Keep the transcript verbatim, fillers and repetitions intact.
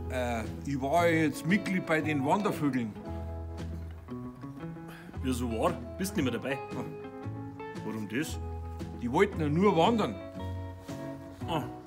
Äh, ich war ja jetzt Mitglied bei den Wandervögeln. Wieso war? Bist nicht mehr dabei. Ja. Warum das? Die wollten ja nur wandern. Ah,